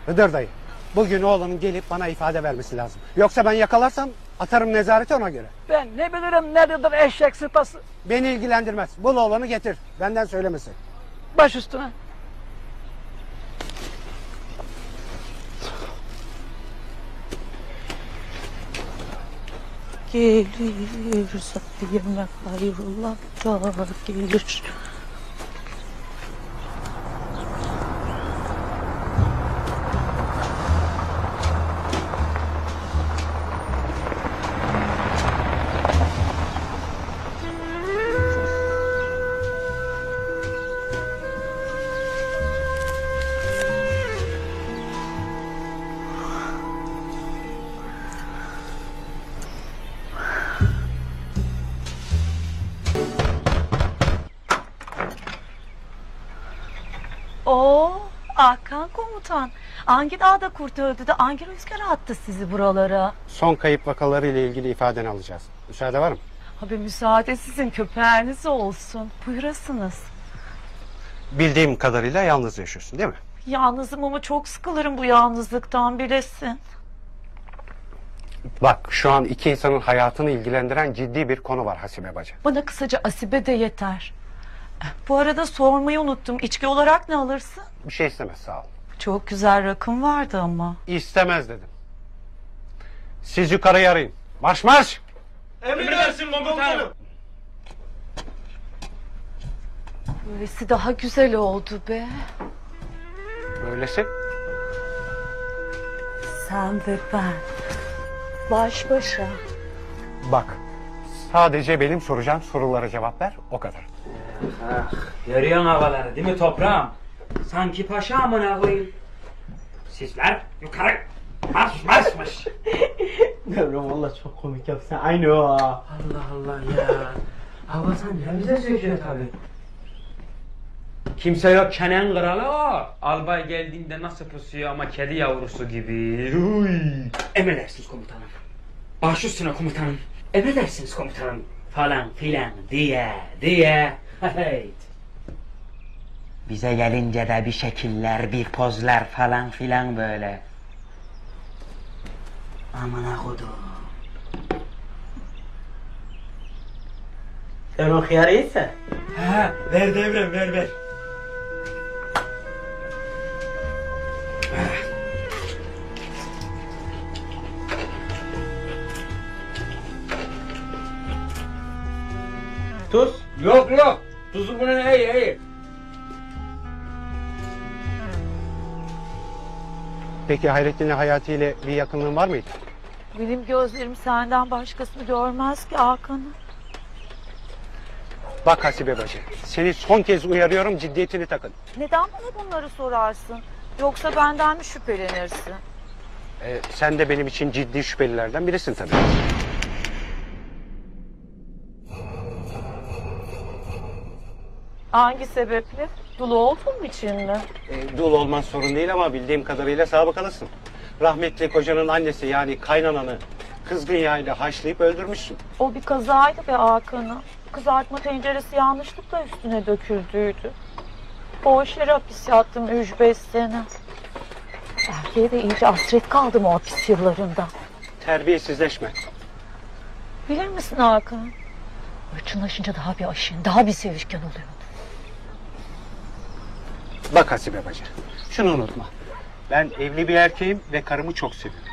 Hıdır dayı, bugün oğlanın gelip bana ifade vermesi lazım. Yoksa ben yakalarsam atarım nezarete ona göre. Ben ne bilirim nerededir eşek sıpası. Beni ilgilendirmez. Bul oğlanı getir. Benden söylemesi. Baş üstüne. Gelir sayeme hayrullah gelir. Oo, Hakan komutan. Hangi dağda kurt öldü de hangi rüzgar attı sizi buralara? Son kayıp vakaları ile ilgili ifadeni alacağız. Müsaade var mı? Abi müsaade sizin köpeğiniz olsun. Buyurasınız. Bildiğim kadarıyla yalnız yaşıyorsun değil mi? Yalnızım ama çok sıkılırım bu yalnızlıktan bilesin. Bak, şu an iki insanın hayatını ilgilendiren ciddi bir konu var Hasibe bacı. Bana kısaca Asibe de yeter. Bu arada sormayı unuttum. İçki olarak ne alırsın? Bir şey istemez, sağ ol. Çok güzel rakım vardı ama. İstemez dedim. Siz yukarıya arayın. Marş marş! Emredersin komutanım. Böylesi daha güzel oldu be. Böylesi. Sen ve ben. Baş başa. Bak, sadece benim soracağım sorulara cevap ver, o kadar. Görüyorsun havaları değil mi toprağım? Sanki paşa amına koyayım. Sizler yukarı. Marş marş marş. Devrim valla çok komik yapsın. Aynı o. Allah Allah ya. Hava sen ne bize söylüyor tabii. Kimse yok çenen kralı o. Albay geldiğinde nasıl pusuyor ama kedi yavrusu gibi. Uy. Emredersiniz komutanım. Baş üstüne komutanım. Emredersiniz komutanım. Falan filan diye. Hey. Bize gelince de bir şekiller, bir pozlar falan filan böyle. Amına kodum. Sen o hıyarı yiysen. Ha, ver devrem ver. Tuz. Yok. Tuzu bunun iyi. Peki Hayrettin'le Hayati ile bir yakınlığın var mıydı? Benim gözlerim senden başkasını görmez ki Hakan'ı. Bak Hasibe bacı, seni son kez uyarıyorum, ciddiyetini takın. Neden bana bunları sorarsın? Yoksa benden mi şüphelenirsin? Sen de benim için ciddi şüphelilerden birisin tabii. Hangi sebeple? Dul olduğum için mi? Dul olman sorun değil ama bildiğim kadarıyla sabıkalısın. Rahmetli kocanın annesi yani kaynananı kızgın yağıyla haşlayıp öldürmüşsün. O bir kazaydı be Hakan'ı. Kızartma tenceresi yanlışlıkla üstüne döküldüydü. Boş yere hapis yattım 3-5 sene. Erkeğe de iyice hasret kaldım o hapis yıllarında. Terbiyesizleşme. Bilir misin Hakan? Hırçınlaşınca daha bir aşın, daha bir sevişken oluyordu. Bak Hasibe bacı, şunu unutma. Ben evli bir erkeğim ve karımı çok seviyorum.